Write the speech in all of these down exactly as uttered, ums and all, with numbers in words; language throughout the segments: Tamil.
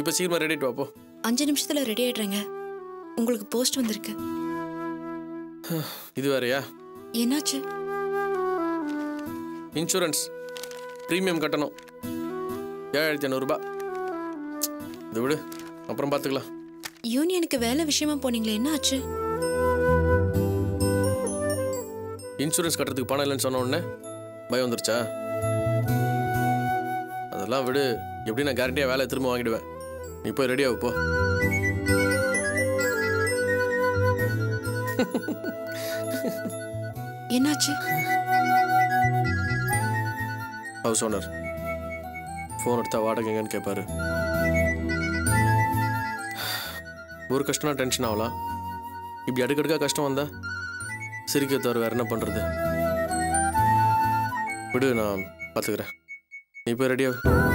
இப்போ சீக்கிரமா ரெடி ஆயிட்டு வா போ. அஞ்சு நிமிஷத்துல ரெடி ஆயிடுறேங்க. உங்களுக்கு போஸ்ட் வந்திருக்கு. இது வேறயா? என்னாச்சு? இன்சூரன்ஸ் ப்ரீமியம் கட்டணும் ஏழாயிரத்தி ஐநூறுரூபா. இது விடு, அப்புறம் பார்த்துக்கலாம். யூனியனுக்கு வேலை விஷயமா போனீங்களே, என்ன ஆச்சு? இன்சூரன்ஸ் கட்டுறதுக்கு பணம் இல்லைன்னு சொன்ன உடனே பயம் வந்துருச்சா? அதெல்லாம் விடு, எப்படி நான் கேரண்டியாக வேலையை திரும்ப வாங்கிடுவேன். நீ போய் ரெடியாகு போ. என்னாச்சு? ஹவுஸ் ஓனர் ஃபோன் எடுத்தா வாடகை எங்கன்னு கேட்பாரு. ஒரு கஷ்டம்னா டென்ஷன் ஆகலாம். இப்படி அடுக்கடுக்கா கஷ்டம் வந்தா சிரிக்க தவிர வேற என்ன பண்றது? விடு, நான் பார்த்துக்கிறேன். நீ போய் ரெடியா.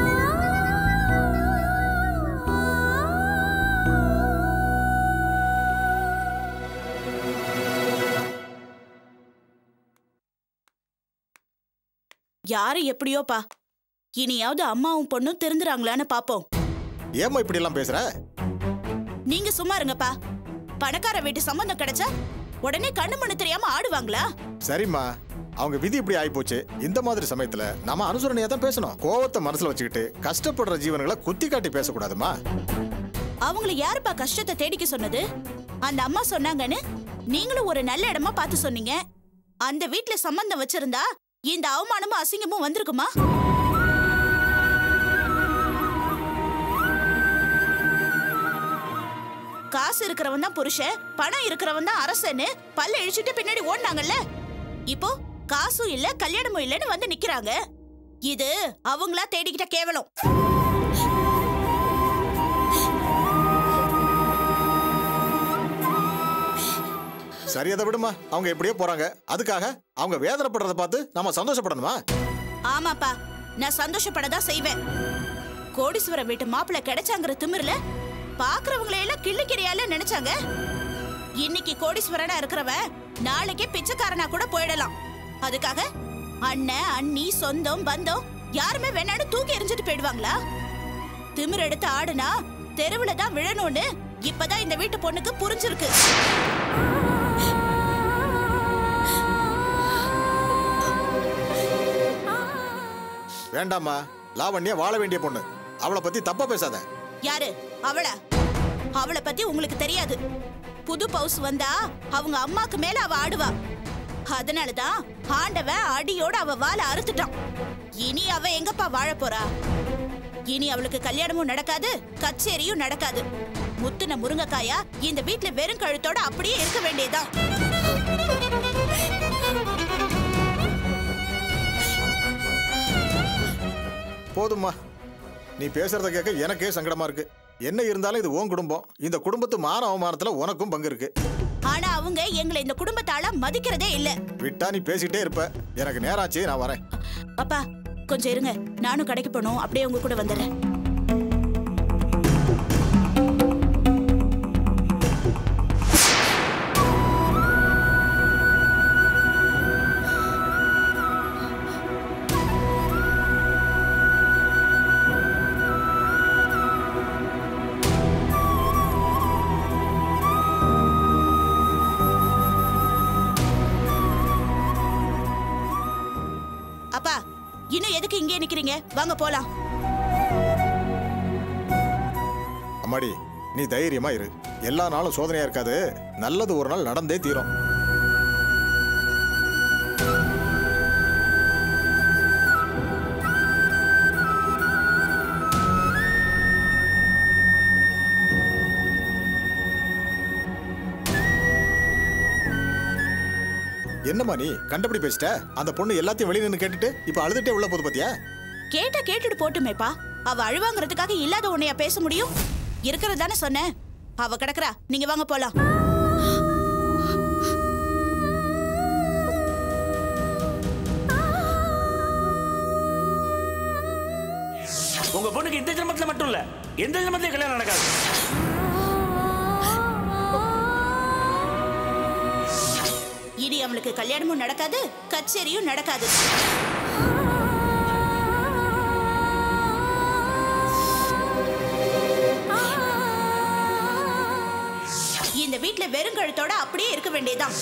யாரு எப்படியோப்பா, இனியாவது அம்மாவும் பொண்ணும் திருந்துறாங்களான்னு பாப்போம். ஏமா இப்படி எல்லாம் பேசுற? நீங்க சும்மா இருங்கப்பா. பணக்கார வீட்டு சம்பந்தம் கிடைச்சா உடனே கண்ணு மண்ணு தெரியாம ஆடுவாங்களா? சரிம்மா, அவங்க விதி இப்படி ஆயிப்போச்சு. இந்த மாதிரி சமயத்துல நாம அனுசரணையா தான் பேசணும். கோவத்தை மனசுல வச்சுக்கிட்டு கஷ்டப்படுற ஜீவன்களை குத்தி காட்டி பேசக்கூடாதுமா. அவங்கள யாருப்பா கஷ்டத்தை தேடிக்க சொன்னது? அந்த அம்மா சொன்னாங்கன்னு நீங்களும் ஒரு நல்ல இடமா பார்த்து சொன்னீங்க. அந்த வீட்டுல சம்பந்தம் வச்சிருந்தா இந்த அவமானமும் அசிங்கமும் வந்திருக்குமா? காசு இருக்கிறவன் தான் புருஷன், பணம் இருக்கிறவன் தான் அரசன்னு பல்ல இழிச்சிட்டு பின்னாடி ஓடினாங்கல்ல. இப்போ காசும் இல்ல கல்யாணமும் இல்லன்னு வந்து நிக்கிறாங்க. இது அவங்களா தேடிக்கிட்ட கேவலம். சரி, அதை விடுமா. அவங்க எப்படியோ போறாங்க. அதுக்காக அவங்க வேதனைப்படுறத பார்த்து நாம சந்தோஷப்படணுமா? ஆமாப்பா, நான் சந்தோஷப்படதான் செய்வேன். கோடீஸ்வர வீட்டு மாப்பிள்ளை கிடைச்சாங்கிற திமிர்ல பாக்குறவங்களை எல்லாம் கிள்ளிக்கிறியால நினைச்சாங்க. இன்னைக்கு கோடீஸ்வரனா இருக்கிறவன் நாளைக்கே பிச்சைக்காரனா கூட போயிடலாம். அதுக்காக அண்ணன் அண்ணி சொந்தம் பந்தம் யாருமே வேணான்னு தூக்கி எறிஞ்சிட்டு போயிடுவாங்களா? திமிர் எடுத்து ஆடுனா தெருவுல தான் விழணும்னு இப்பதான் இந்த வீட்டு பொண்ணுக்கு புரிஞ்சிருக்கு. வேண்டாமா, லாவண்யா வாழ வேண்டிய பொண்ணு. அவளை பத்தி தப்பா பேசாத. யாரு அவள? அவளை பத்தி உங்களுக்கு தெரியாது. புது பவுஸ் வந்தா அவங்க அம்மாக்கு மேல அவ ஆடுவா. அதனாலதான் ஆண்டவன் அடியோட அவ வாழ அறுத்துட்டான். இனி அவ எங்கப்பா வாழ போறா? இனி அவளுக்கு கல்யாணமும் நடக்காது, கச்சேரியும் நடக்காது. முத்துன முருங்கைக்காயா இந்த வீட்டுல வெறும் கழுத்தோட அப்படியே இருக்க வேண்டியதான். போதுமா, நீ பேசுறத கேட்க எனக்கே சங்கடமா இருக்கு. என்ன இருந்தாலும் இது உன் குடும்பம். இந்த குடும்பத்து மான அவமானத்துல உனக்கும் பங்கு இருக்கு. ஆனா அவங்க எங்களை இந்த குடும்பத்தால மதிக்கிறதே இல்ல. விட்டா நீ பேசிட்டே இருப்ப. எனக்கு நேராச்சு, நான் வரேன். அப்பா கொஞ்சம் இருங்க, நானும் கடைக்கு போகணும். அப்படியே உங்க கூட வந்துடுறேன். அப்பா, இன்னும் எதுக்கு இங்கே நிக்கிறீங்க? வாங்க போலாம். அம்மாடி, நீ தைரியமா இரு. எல்லா நாளும் சோதனையா இருக்காது. நல்லது ஒரு நாள் நடந்தே தீரும். என்னம்மா நீ கண்டபடி பேசிட்ட? அந்த பொண்ணு எல்லாத்தையும் வெளியே நின்று கேட்டுட்டு இப்ப அழுதுட்டே உள்ள போது பாத்தியா? கேட்ட கேட்டுட்டு போட்டுமேப்பா. அவ அழுவாங்கிறதுக்காக இல்லாத உன்னையா பேச முடியும்? இருக்கிறது தானே சொன்னேன். அவ கிடக்குறா, நீங்க வாங்க போலாம். உங்க பொண்ணுக்கு இந்த ஜென்மத்துல மட்டும் இல்ல, எந்த ஜென்மத்திலயும் கல்யாணம் நடக்காது. இனி அவளுக்கு கல்யாணமும் நடக்காது, கச்சேரியும் நடக்காது. வெறுங்கழுத்தோட அப்படியே இருக்க வேண்டியதுதான்.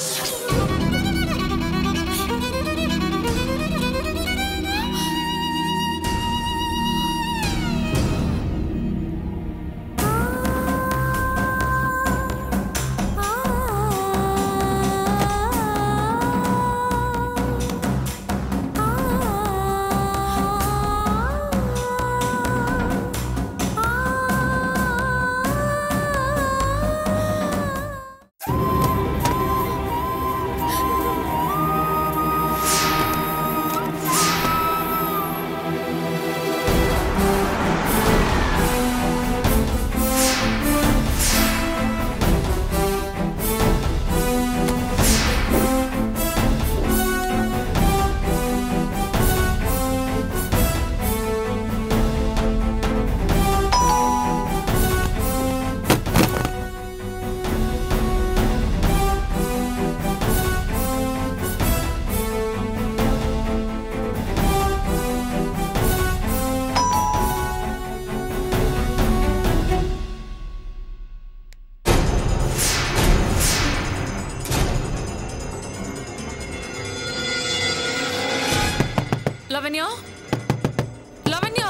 லவண்யா லவண்யா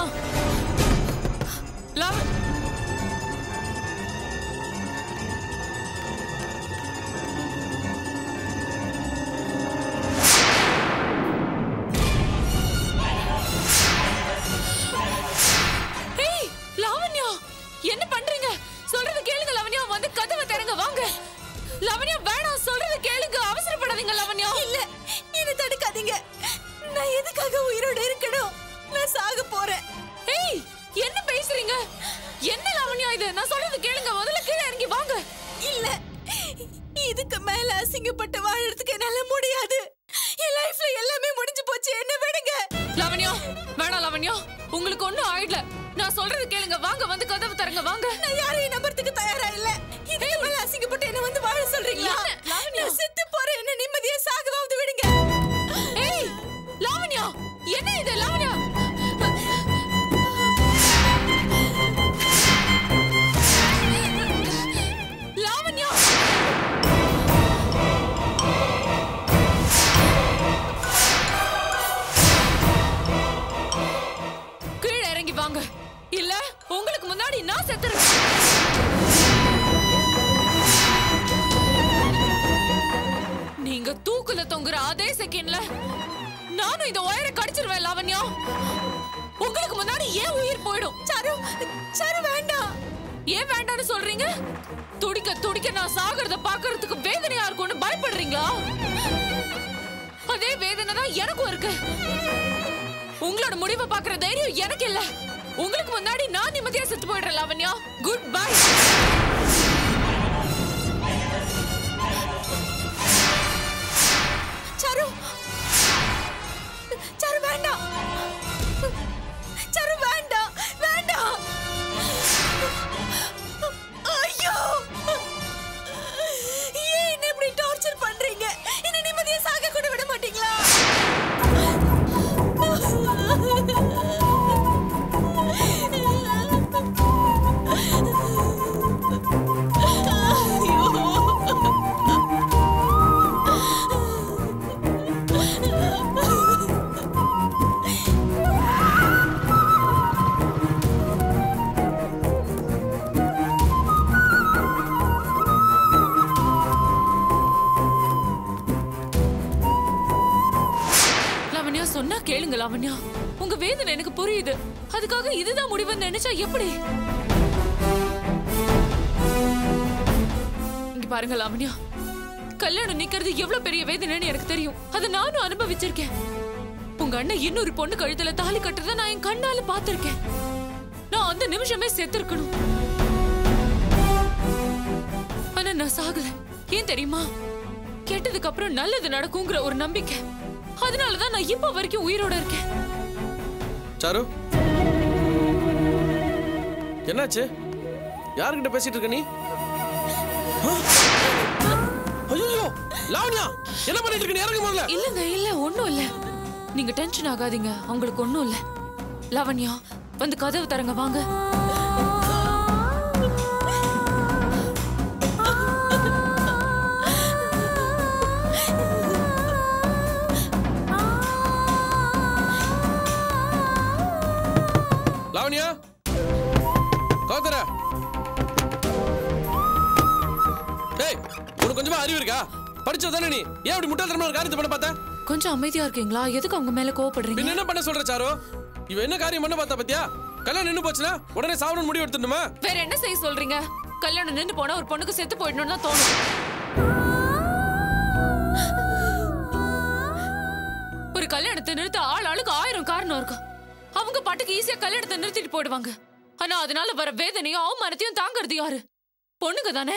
லவ ஏய் லவண்யா என்ன பண்றீங்க? சொல்றது கேளுங்க லவண்யா, வந்து கதவை திறங்க வாங்க. லவண்யா வேணாம், சொல்றது கேளுங்க, அவசரப்படாதீங்க லவண்யா. இல்ல என்ன தடுக்காதீங்க, நான் எதுக்காக உயிரோட இருக்கணும்? நான் சாக போறேன். ஏய் என்ன பேசுறீங்க? என்ன லவண்யா இது? நான் சொல்றது கேளுங்க, முதல்ல கீழே இறங்கி வாங்க. இல்ல இதுக்கு மேல அசிங்கப்பட்டு வாழறதுக்கு என்னால முடியாது. என் லைஃப்ல எல்லாமே முடிஞ்சு போச்சு, என்ன விடுங்க. லவண்யா வேணாம் லவண்யா, உங்களுக்கு ஒண்ணும் ஆயிடல. நான் சொல்றது கேளுங்க, வாங்க வந்து கதவு தரங்க வாங்க. நான் யாரையும் நம்பறதுக்கு தயாரா இல்ல. இதுக்கு மேல அசிங்கப்பட்டு என்ன வந்து வாழ சொல்றீங்களா? லவண்யா செத்து போறேன், என்ன நிம்மதியா சாகவாவது விடுங்க. ஏய் லாவண்யா என்ன இது? லாவண்யா லாவண்யா கீழே இறங்கி வாங்க, இல்ல உங்களுக்கு முன்னாடி நான் செத்துறேன். நீங்க தூக்குல தொங்குற அதே செகண்ட்ல நானும் இந்த ஒயரை கடிச்சிருவேன் லாவண்யா. உங்களுக்கு முன்னாடி ஏன் உயிர் போயிடும். சரு சரு வேண்டாம். ஏன் வேண்டாம்னு சொல்றீங்க? துடிக்க துடிக்க நான் சாகிறத பாக்குறதுக்கு வேதனையா இருக்கும்னு பயப்படுறீங்களா? அதே வேதனை தான் எனக்கும் இருக்கு. உங்களோட முடிவை பாக்குற தைரியம் எனக்கு இல்ல. உங்களுக்கு முன்னாடி நான் நிம்மதியா செத்து போயிடுறேன் லாவண்யா. Good bye. சரு சரு வேண்டாம், சரு வேண்டாம் வேண்டாம். ஐயோ ஏன் என்ன இப்படி டார்ச்சர் பண்றீங்க? என்ன நிம்மதியா சாக கூட விட மாட்டீங்களா? சொன்னா கேளுங்க லாவண்யா, உங்க வேதனை எனக்கு புரியுது. அதுக்காக இதுதான் முடிவுன்னு நினைச்சா எப்படி? இங்க பாருங்க லாவண்யா, கல்யாணம் நிக்கிறது எவ்வளவு பெரிய வேதனைன்னு எனக்கு தெரியும். அதை நானும் அனுபவிச்சிருக்கேன். உங்க அண்ணன் இன்னொரு பொண்ணு கழுத்துல தாலி கட்டுறத நான் என் கண்ணால பாத்திருக்கேன். நான் அந்த நிமிஷமே செத்துருக்கணும். ஆனா நான் சாகல. ஏன் தெரியுமா? கெட்டதுக்கு அப்புறம் நல்லது நடக்குங்கிற ஒரு நம்பிக்கை. அதனாலதான் நான் இப்ப வரைக்கும் உயிரோட இருக்கேன். சாரு என்னாச்சு? யார்கிட்ட பேசிட்டு இருக்க நீ? ஐயோ லாவண்யா என்ன பண்ணிட்டு இருக்க? நீ இறங்கு முதல்ல. இல்லங்க இல்ல ஒண்ணும் இல்ல, நீங்க டென்ஷன் ஆகாதீங்க. உங்களுக்கு ஒண்ணும் இல்ல. லாவண்யா வந்து கதவு தரங்க வாங்க. லாவண்யா கௌதர டேய் உனக்கு கொஞ்சமா அறிவு இருக்கா? படிச்சதானே நீ? ஏன் இப்படி முட்டாள்தனமா ஒரு காரியத்தை பண்ண பார்த்த? கொஞ்சம் அமைதியா இருக்கீங்களா? எதுக்கு அவங்க மேல கோவப்படுறீங்க? பின்ன என்ன பண்ண சொல்ற சாரு? இவ என்ன காரியம் பண்ண பார்த்தா பத்தியா? கல்யாணம் நின்னு போச்சுனா உடனே சாவணும்னு முடிவு எடுத்துடணுமா? வேற என்ன செய்ய சொல்றீங்க? கல்யாணம் நின்னு போனா ஒரு பொண்ணுக்கு செத்து போயிடணும்னு தான் தோணும். ஒரு கல்யாணத்தை நிறுத்த ஆள் ஆளுக்கு ஆயிரம் காரணம் இருக்கும். அவங்க பாட்டுக்கு ஈஸியா கல்யாணத்தை நிறுத்திட்டு போயிடுவாங்க. ஆனா அதனால வர வேதனையும் அவமானத்தையும் தாங்கிறது யாரு? பொண்ணுங்க தானே.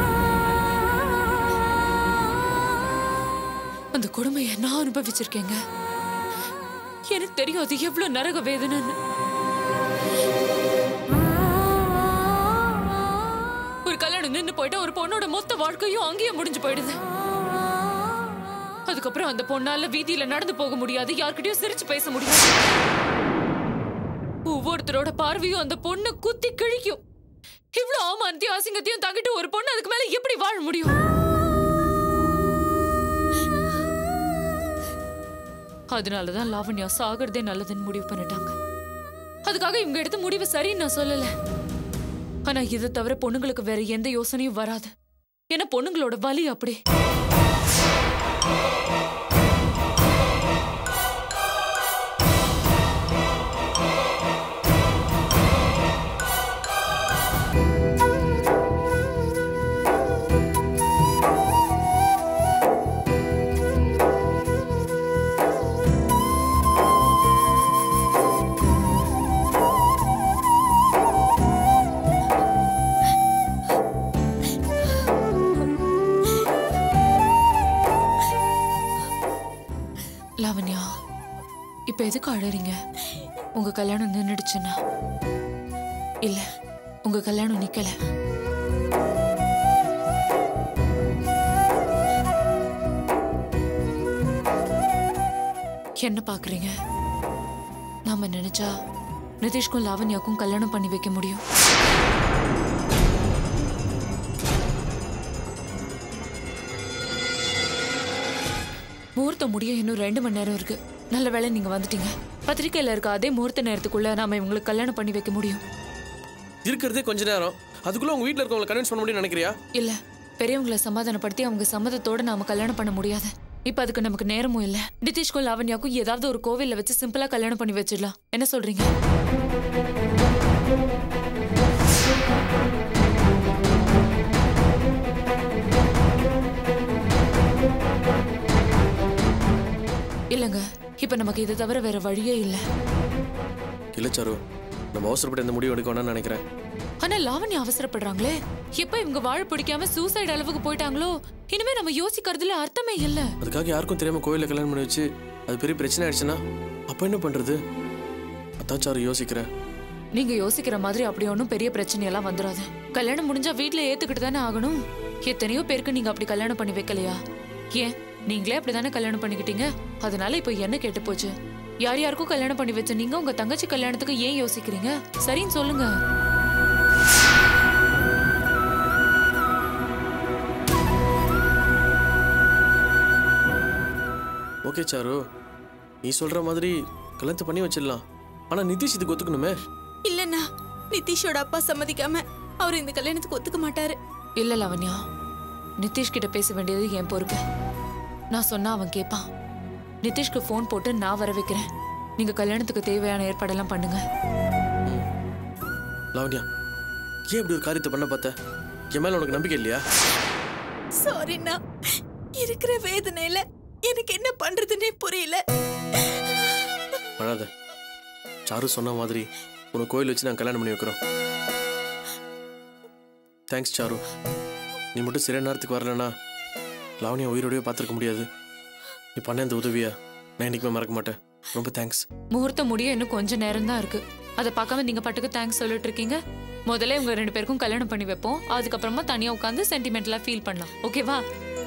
அந்த கொடுமையை நான் அனுபவிச்சிருக்கேங்க. எனக்கு தெரியும் அது எவ்வளவு நரக வேதனைன்னு. ஒரு கல்யாணம் நின்று போயிட்டா ஒரு பொண்ணோட மொத்த வாழ்க்கையும் அங்கேயே முடிஞ்சு போயிடுது. அதுக்கப்புறம் அந்த பொண்ணால வீதியில நடந்து போக முடியாது, யார்கிட்டயும் சிரிச்சு பேச முடியாது. ஒவ்வொருத்தரோட பார்வையும் அந்த பொண்ணு குத்தி கிழிக்கும். இவ்வளவு அவமானத்தையும் அசிங்கத்தையும் தாங்கிட்டு ஒரு பொண்ணு அதுக்கு மேல எப்படி வாழ முடியும்? அதனாலதான் லாவண்யா சாகிறதே நல்லதுன்னு முடிவு பண்ணிட்டாங்க. அதுக்காக இவங்க எடுத்த முடிவு சரின்னு நான் சொல்லல. ஆனா இதை தவிர பொண்ணுங்களுக்கு வேற எந்த யோசனையும் வராது. ஏன்னா பொண்ணுங்களோட வலி அப்படி. லாவண்யா, இப்ப எதுக்கு அழறீங்க? உங்க கல்யாணம் நின்னுடுச்சுன்னா? இல்ல, உங்க கல்யாணம் நிக்கல. என்ன பாக்குறீங்க? நாம நினைச்சா நிதிஷ்க்கும் லாவண்யாக்கும் கல்யாணம் பண்ணி வைக்க முடியும். முகூர்த்தம் முடிய இன்னும் ரெண்டு மணி நேரம் இருக்கு. நல்ல வேளை நீங்க வந்துட்டீங்க. பத்திரிக்கையில இருக்க அதே முகூர்த்த நேரத்துக்குள்ள நாம இவங்களுக்கு கல்யாணம் பண்ணி வைக்க முடியும். இருக்கிறதே கொஞ்ச நேரம், அதுக்குள்ள உங்க வீட்ல இருக்கவங்களை கன்வின்ஸ் பண்ண முடியும்னு நினைக்கிறியா? இல்ல, பெரியவங்களை சமாதானப்படுத்தி அவங்க சம்மதத்தோட நாம கல்யாணம் பண்ண முடியாது. இப்ப அதுக்கு நமக்கு நேரமும் இல்ல. நிதிஷ்க்கும் லாவண்யாக்கும் ஏதாவது ஒரு கோவில்ல வச்சு சிம்பிளா கல்யாணம் பண்ணி வச்சிடலாம். என்ன சொல்றீங்க? இல்லங்க, இப்ப நமக்கு இதை தவிர வேற வழியே இல்ல. இல்ல சாரு, நம்ம அவசரப்பட்டு எந்த முடிவு எடுக்க வேணாம்னு நினைக்கிறேன். ஆனா லாவண்யா அவசரப்படுறாங்களே. எப்ப இவங்க வாழ பிடிக்காம சூசைட் அளவுக்கு போயிட்டாங்களோ இனிமே நம்ம யோசிக்கிறதுல அர்த்தமே இல்ல. அதுக்காக யாருக்கும் தெரியாம கோயில கல்யாணம் பண்ணி வச்சு அது பெரிய பிரச்சனை ஆயிடுச்சுன்னா அப்ப என்ன பண்றது? அதான் சாரு யோசிக்கிறேன். நீங்க யோசிக்கிற மாதிரி அப்படி ஒன்றும் பெரிய பிரச்சனையெல்லாம் வந்துடாது. கல்யாணம் முடிஞ்சா வீட்டுல ஏத்துக்கிட்டு தானே ஆகணும். எத்தனையோ பேருக்கு நீங்க அப்படி கல்யாணம் பண்ணி வைக்கலையா? ஏன் நீங்களே அப்படிதானே கல்யாணம் பண்ணிக்கிட்டீங்க? அதனால இப்ப என்ன கேட்டு போச்சு? யார் யாருக்கும் கல்யாணம் பண்ணி வச்ச நீங்க உங்க தங்கச்சி கல்யாணத்துக்கு ஏன் யோசிக்கிறீங்க? சரின்னு சொல்லுங்க. ஓகே சாரு, நீ சொல்ற மாதிரி கல்யாணத்தை பண்ணி வச்சிடலாம். ஆனா நிதிஷ் இதுக்கு ஒத்துக்கணுமே. இல்லண்ணா, நிதிஷோட அப்பா சம்மதிக்காம அவர் இந்த கல்யாணத்துக்கு ஒத்துக்க மாட்டாரு. இல்ல லாவண்யா, நிதிஷ் கிட்ட பேச வேண்டியது என் பொறுப்பு. நான் சொன்னா அவன் கேட்பான். நிதிஷ்க்கு போன் போட்டு நான் வர வைக்கிறேன். நீங்க கல்யாணத்துக்கு தேவையான ஏற்பாடெல்லாம் பண்ணுங்க. லாவண்யா, ஏன் இப்படி ஒரு காரியத்தை பண்ண பார்த்த? என் மேல உனக்கு நம்பிக்கை இல்லையா? சாரிண்ணா, இருக்கிற வேதனையில எனக்கு என்ன பண்றதுன்னே புரியல. அழாத. சாரு சொன்ன மாதிரி உனக்கு கோயில் வச்சு நான் கல்யாணம் பண்ணி வைக்கிறோம். தேங்க்ஸ் சாரு. நீ மட்டும் சரியான நேரத்துக்கு வரலன்னா லாவண்யா உயிரோடய பார்த்துருக்க முடியாது. நீ பண்ண இந்த உதவியா நான் என்னைக்குமே மறக்க மாட்டேன். ரொம்ப தேங்க்ஸ். முகூர்த்தம் முடிய இன்னும் கொஞ்சம் நேரம் தான் இருக்கு. அதை பார்க்காம நீங்க பாட்டுக்கு தேங்க்ஸ் சொல்லிட்டு இருக்கீங்க. முதல்ல உங்க ரெண்டு பேருக்கும் கல்யாணம் பண்ணி வைப்போம். அதுக்கப்புறமா தனியா உட்காந்து சென்டிமெண்டலா ஃபீல் பண்ணலாம். ஓகேவா?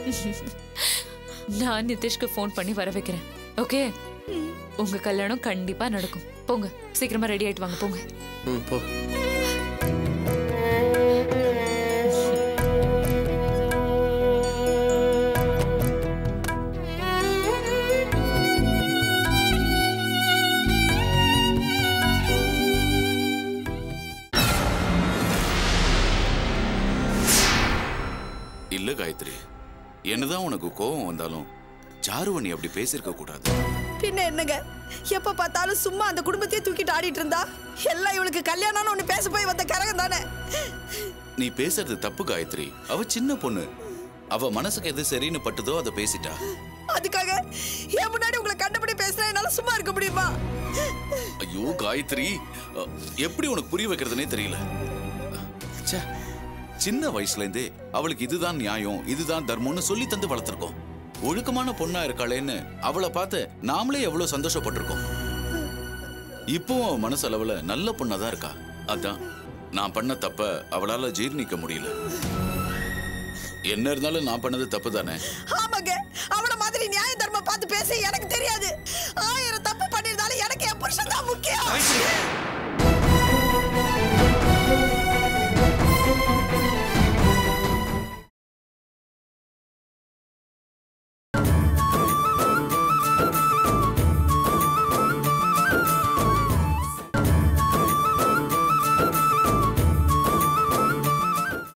நான் நிதிஷ்க்கு ஃபோன் பண்ணி வர வைக்கிறேன். ஓகே? உங்க கல்யாணம் கண்டிப்பா நடக்கும். போங்க, சீக்கிரமா ரெடி ஆயிட்டு வாங்க. போங்க. ம், போ. என்னதான் உனக்கு கோபம் வந்தாலும் சாருவை நீ அப்படி பேசியிருக்க கூடாது. பின்ன என்னங்க, எப்ப பார்த்தாலும் சும்மா அந்த குடும்பத்தையே தூக்கிட்டு ஆடிட்டு இருந்தா எல்லாம் இவளுக்கு கல்யாணம்னு ஒண்ணு பேச போய் வந்த கரகம் தானே. நீ பேசுறது தப்பு காயத்ரி. அவ சின்ன பொண்ணு, அவ மனசுக்கு எது சரின்னு பட்டுதோ அதை பேசிட்டா. அதுக்காக என் முன்னாடி உங்களை கண்டபடி பேசுறேன், என்னால சும்மா இருக்க முடியுமா? ஐயோ காயத்ரி, எப்படி உனக்கு புரிய வைக்கிறதுனே தெரியல. சின்ன வயசுல இருந்தே அவளுக்கு இதுதான் நியாயம், இதுதான் தர்மம்னு சொல்லி தந்து வளர்த்திருக்கோம். ஒழுக்கமான பொண்ணா இருக்காளேன்னு அவளை பார்த்து நாமளே எவ்வளவு சந்தோஷப்பட்டிருக்கோம். இப்பவும் அவ மனசளவுல நல்ல பொண்ணாதான் இருக்கா. அதான் நான் பண்ண தப்ப அவளால ஜீர்ணிக்க முடியல. என்ன இருந்தாலும் நான் பண்ணது தப்பு தானே. ஆமாங்க, அவள மாதிரி நியாய தர்மம் பார்த்து பேச எனக்கு தெரியாது. ஆயிரம் தப்பு பண்ணிருந்தாலும் எனக்கு என் புருஷன் தான் முக்கியம்.